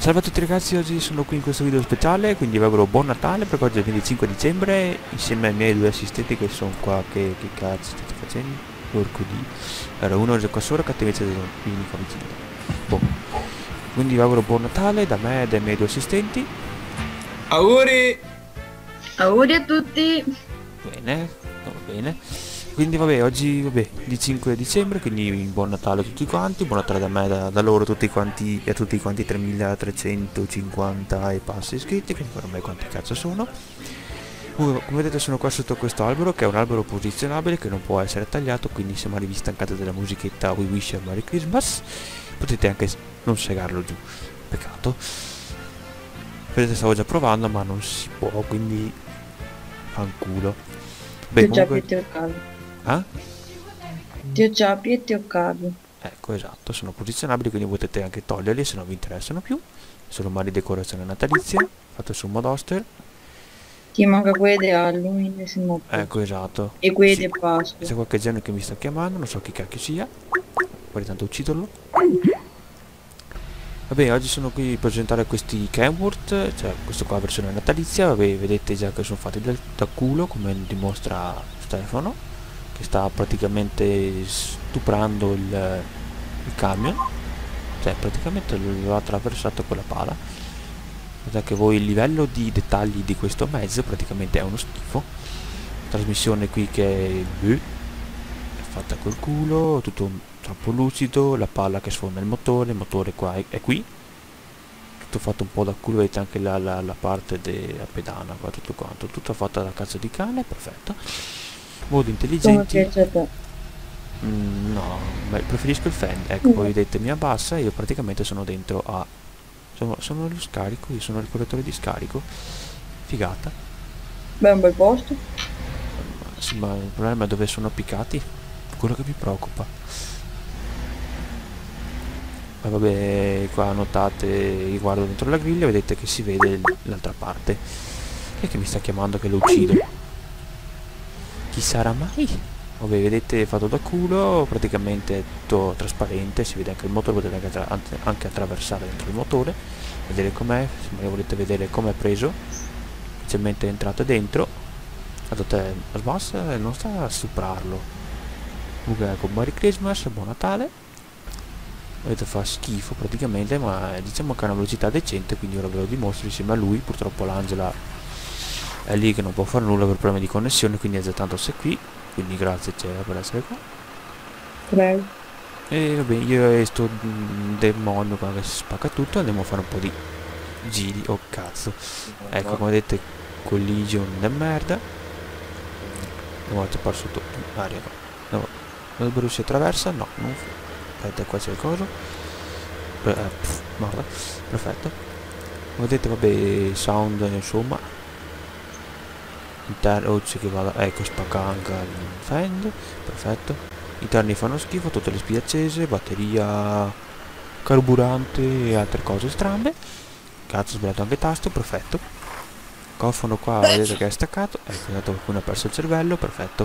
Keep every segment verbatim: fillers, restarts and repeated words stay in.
Salve a tutti ragazzi, oggi sono qui in questo video speciale, quindi vi auguro buon Natale perché oggi è il venticinque dicembre insieme ai miei due assistenti che sono qua. Che, che cazzo state facendo? Porco di... Allora, uno è qua sopra che invece sono qui qua vicino. Boh. Quindi vi auguro buon Natale da me e dai miei due assistenti. Auguri! Auguri a tutti! Bene, va bene. Quindi vabbè, oggi vabbè, di cinque dicembre, quindi buon Natale a tutti quanti, buon Natale da me, da, da loro tutti quanti, e a tutti quanti tremilatrecentocinquanta e passi iscritti, quindi per me quanti cazzo sono. Uh, come vedete sono qua sotto questo albero, che è un albero posizionabile, che non può essere tagliato, quindi se magari vi stancate della musichetta We Wish You a Merry Christmas, potete anche non segarlo giù, peccato. Vedete stavo già provando ma non si può, quindi fanculo. Beh, Ti già comunque... più ti occavi. Ah? Ti già più ti occavi. Ecco, esatto, sono posizionabili, quindi potete anche toglierli se non vi interessano più. Sono mari decorazione natalizia, fatto su Modoster. Ti manca quelli di Halloween, se no più. Ecco, esatto. E quelli Sì. di Pasqua. C'è qualche genio che mi sta chiamando, non so chi cacchio sia. Poi tanto ucciderlo. Vabbè, oggi sono qui per presentare questi Kenworth, cioè questo qua versione natalizia. Vabbè, vedete già che sono fatti del, da culo, come dimostra Stefano, che sta praticamente stuprando il, il camion, cioè praticamente lo ha attraversato con la pala. Guardate che voi il livello di dettagli di questo mezzo praticamente è uno schifo. Trasmissione qui che beh, è fatta col culo, tutto troppo lucido, la palla che sfonda il motore, il motore qua è, è qui, tutto fatto un po' da culo, vedete anche la, la, la parte della pedana qua, tutto quanto, tutto fatto da cazzo di cane, perfetto. Modi Come intelligenti. piace a te. Mm, no, beh, preferisco il fan. Ecco, voi vedete mi abbassa e io praticamente sono dentro a... Sono, sono lo scarico, io sono il correttore di scarico. Figata. Beh, un bel posto. Sì, ma il problema è dove sono piccati. Quello che mi preoccupa. E vabbè, qua notate, guardo dentro la griglia, vedete che si vede l'altra parte. Chi è che mi sta chiamando che lo uccido? Chi sarà mai? Vabbè, vedete fatto da culo, praticamente è tutto trasparente, si vede anche il motore, potete anche, attra anche attraversare dentro il motore, vedere com'è, se magari volete vedere com'è preso, specialmente entrate dentro, andate a sbassa e non sta a stuprarlo. Comunque ecco, Merry Christmas, buon Natale, vedete fa schifo praticamente, ma diciamo che ha una velocità decente, quindi ora ve lo dimostro insieme a lui. Purtroppo l'Angela è lì che non può fare nulla per problemi di connessione, quindi è già tanto se qui. Quindi grazie Cera per essere qua. Prego. E vabbè, io e sto demonio qua che si spacca tutto, andiamo a fare un po' di giri. Oh cazzo. Ecco, come vedete, collision da merda. Andiamo a tappare sotto aria. No, l'albero si attraversa? No, non aspetta, qua c'è il coso. Eh, pff, guarda, perfetto. Come vedete, vabbè, sound insomma. Interno, oh, c'è che vada, ecco, spacca anche il fend, perfetto. Interni fanno schifo, tutte le spie accese, batteria, carburante e altre cose strambe. Cazzo, ho sbagliato anche tasto, perfetto. Cofano qua, vedete che è staccato, ecco, dato qualcuno ha perso il cervello, perfetto.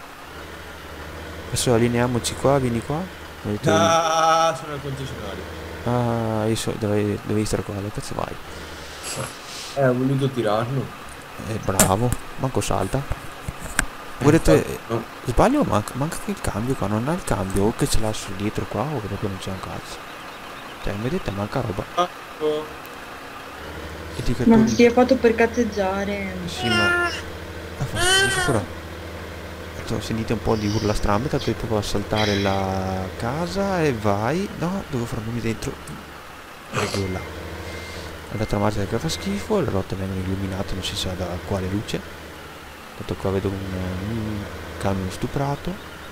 Adesso allineiamoci qua, vieni qua. Vedete, Ah, sono al concessionario. ah, io so, dovevi, dovevi stare qua, dove cazzo vai? Eh, ho voluto tirarlo. Eh, bravo, manco salta. Vedete, No. sbaglio, manca, manca che il cambio qua, non ha il cambio, o che ce l'ha su dietro qua, o che proprio non c'è un cazzo. Cioè, vedete, manca roba. Ah, oh. Indicatori... Ma si è fatto per cazzeggiare. Sì, ma... Ah, fa schifo però. Tanto sentite un po' di urla strambe, tanto io provo a saltare la casa e vai... No, devo farmi dentro. Ecco là. L'altra marcia che fa schifo, le rotte vengono illuminate, non si sa da quale luce. Tanto qua vedo un, un camion stuprato.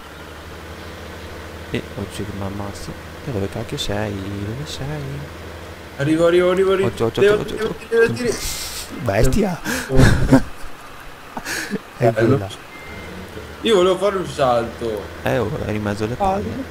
E oggi che mi ammazzo. E dove cacchio sei? Dove sei? Arrivo, arrivo, arrivo, arrivo. Oggi, oggi, Devo, oggi, devo, oggi. devo, devo, Bestia! È Bello. quella. Io volevo fare un salto. Eh, ora è in mezzo alle palle.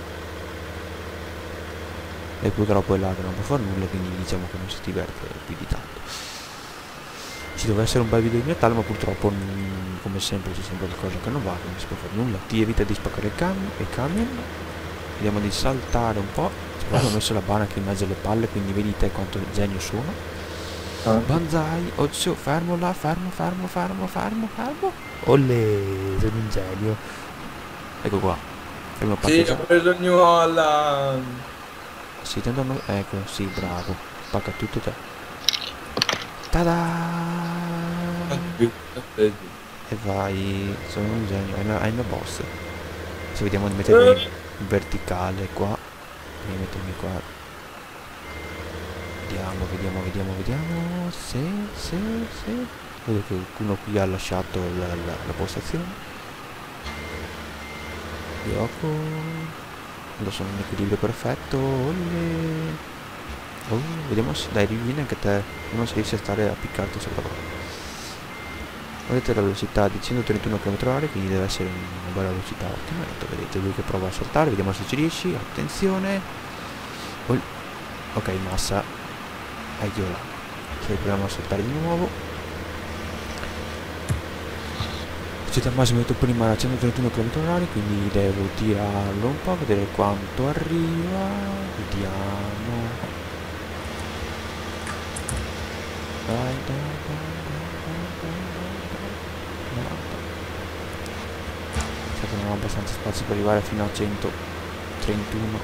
E purtroppo è là che non può fare nulla, quindi diciamo che non si diverte più di tanto. Ci doveva essere un bel video di Natale, ma purtroppo come sempre c'è sempre qualcosa che non va, non si può fare nulla. Ti evita di spaccare il, cam il camion. Vediamo di saltare un po'. Ho messo la barca in mezzo alle palle, quindi vedi te quanto genio sono. Ah. Banzai, ozio, fermo là, fermo, fermo, fermo, fermo, fermo. Olle, sono un genio. Ecco qua. Prima Sì, ho parte. preso il New Holland. Sì, tanto no- ecco, sì, bravo. Pacca tutto te. Tada! E vai, sono un genio, hai una, hai una boss. Se vediamo di mettermi in verticale qua. Mi mettermi qua. Vediamo, vediamo, vediamo, vediamo. Sì, sì, sì. Vedo che qualcuno qui ha lasciato la, la, la postazione. Yoko. Lo sono in equilibrio perfetto. Olle. Oh, vediamo se. Dai, rivieni anche te. Non si riesce a stare appiccato sopra qua. Vedete la velocità di centotrentuno chilometri orari, quindi deve essere una bella velocità ottima. Vedete lui che prova a saltare, vediamo se ci riesci. Attenzione. Oh. Ok, massa. Ecco là. Se proviamo a saltare di nuovo. Velocità massima detto prima era centotrentuno chilometri orari, quindi devo tirarlo un po', vedere quanto arriva. Vediamo. Dai, dai, dai. Non ho abbastanza spazio per arrivare fino a centotrentuno.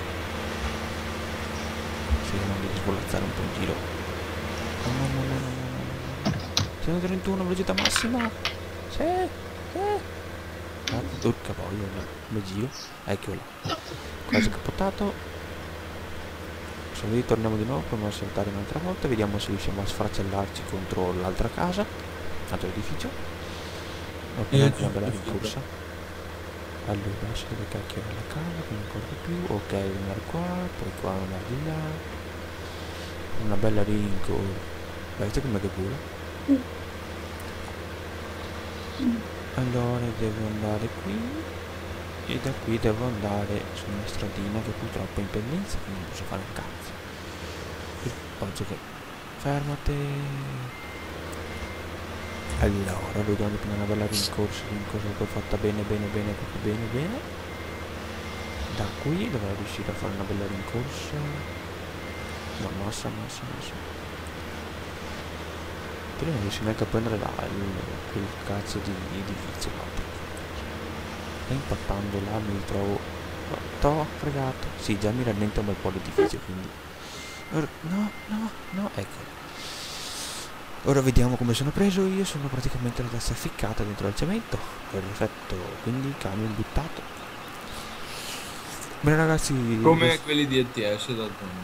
Sì, non devo svolazzare un po' in giro. No, no, no, no, no, no, no. centotrentuno, velocità massima. Sì, sì. Ah, urca boia, come giro. Ecco là. Quasi capotato. Se vedi torniamo di nuovo, proviamo a saltare un'altra volta. Vediamo se riusciamo a sfracellarci contro l'altra casa. L'altro edificio. Ok, una bella rincorsa. Allora, adesso dove cacchio è la casa, che non ricordo più. Ok, andare qua, poi qua andare di là. Una bella rincorsa. Vedete com'è che vola? Allora devo andare qui. E da qui devo andare su una stradina che purtroppo è in pendenza, quindi non posso fare un cazzo. Oggi che. Fermate. Allora, vediamo prima una bella rincorsa, rincorsa che ho fatta bene, bene, bene, proprio bene, bene. Da qui dovrei riuscire a fare una bella rincorsa. No, massa, massa, massa. Però non riesco neanche a prendere là il, quel cazzo di edifizio là. E impattando là mi trovo. T'ho fregato. Sì, già mi rallenta un bel po' l'edificio, quindi. No, no, no, ecco. Ora vediamo come sono preso io, sono praticamente la testa ficcata dentro al cemento. Perfetto, quindi camion buttato. Bene ragazzi. Come quelli di E T S d'altronde.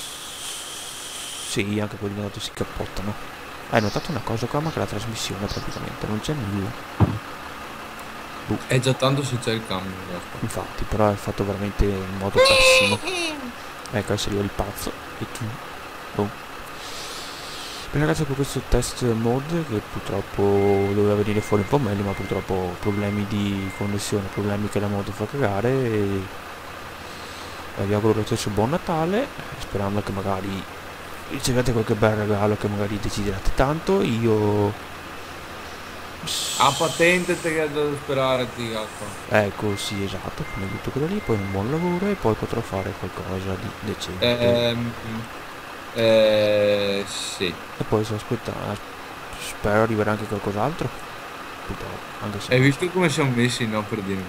Sì, anche quelli di auto si cappottano. Hai notato una cosa qua, ma che la trasmissione praticamente non c'è nulla. Buh. È già tanto se c'è il camion. Infatti, però è fatto veramente in modo pessimo. Ecco, adesso arriva il pazzo. E tu. Boh. Bene ragazzi, per questo test mode che purtroppo doveva venire fuori un po' meglio, ma purtroppo problemi di connessione, problemi che la mod fa cagare. E vi auguro lo stesso buon Natale, sperando che magari ricevete qualche bel regalo che magari deciderete tanto. Io a patente te che devo sperare, ti gatto. Ecco, sì, esatto, come tutto quello lì, poi un buon lavoro e poi potrò fare qualcosa di decente. Ehm, eh, sì. E poi se aspetta, spero arriverà anche qualcos'altro. Purtroppo, anche se. Hai visto come siamo messi, no, per dirmi?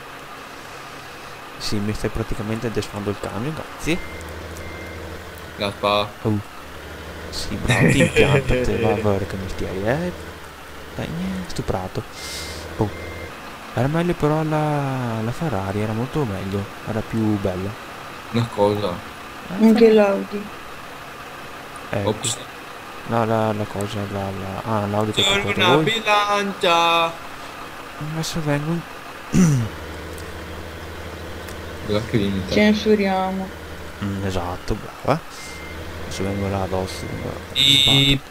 Sì, mi stai praticamente desfando il camion, grazie. La spada. Oh. Sì, bravo, ti impiantate, va a vedere che mestieri, eh. Dai, niente, stuprato. Oh. Era meglio però la, la Ferrari, era molto meglio, era più bella. Una cosa. Eh, Anche l'Audi. Ecco. Ops. No, la, la cosa, la, la... Ah, l'Audi che Sono comprate una voi. bilancia. Adesso vengo in... La crimita. Censuriamo. Mm, esatto, brava. Adesso vengo là addosso. I...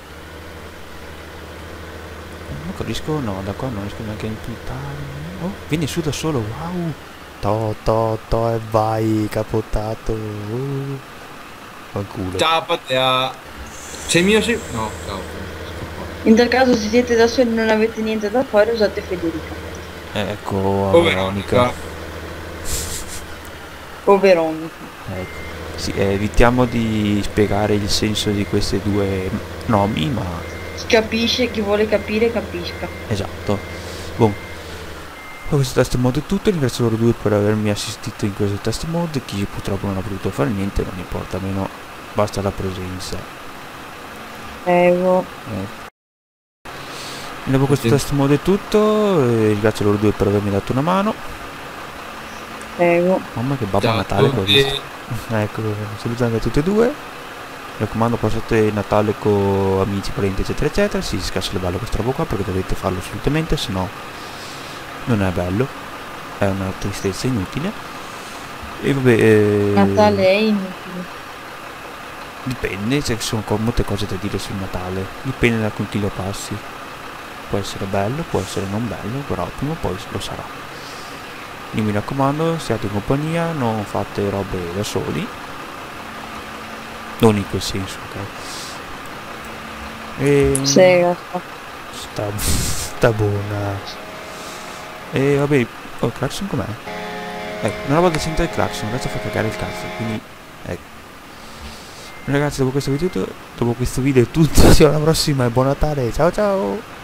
Non capisco, no, da qua non riesco neanche a impuntare. Oh, vieni su da solo, wow. To, to, to e vai, capotato. Uh. Fanculo. Ciao Patea. Sei mio sì? No, ciao. In tal caso se siete da soli e non avete niente da fare usate Federica. Ecco, Oh, Veronica. O Veronica. Ecco. Sì, eh, evitiamo di spiegare il senso di questi due nomi, ma Chi capisce, chi vuole capire, capisca. esatto. Boh. Questo test mode è tutto, ringrazio loro due per avermi assistito in questo test mode. Chi purtroppo non ha potuto fare niente, non importa, almeno basta la presenza. Prego. Eh. Dopo questo test mode è tutto, eh, ringrazio loro due per avermi dato una mano. Prego. Mamma che Babbo Ciao a Natale che ho tutti. visto. Ecco, saluto anche a tutte e due. Mi raccomando, passate il Natale con amici, parenti, eccetera, eccetera. Si scassa le balle questa roba qua perché dovete farlo assolutamente, se no non è bello. È una tristezza inutile. E vabbè, eh, Natale è inutile. dipende, cioè, ci sono co- molte cose da dire sul Natale. Dipende da con chi lo passi. Può essere bello, può essere non bello, però prima o poi lo sarà. Io mi raccomando, siate in compagnia, non fate robe da soli. Non in quel senso, ok? E... Sega. Sta, sta buona. E vabbè, oh, il clacson com'è? Ecco, una volta sento il clacson, adesso fa cagare il cazzo, quindi ecco. Ragazzi, dopo questo video, dopo questo video è tutto, ci vediamo alla prossima e buon Natale, ciao ciao!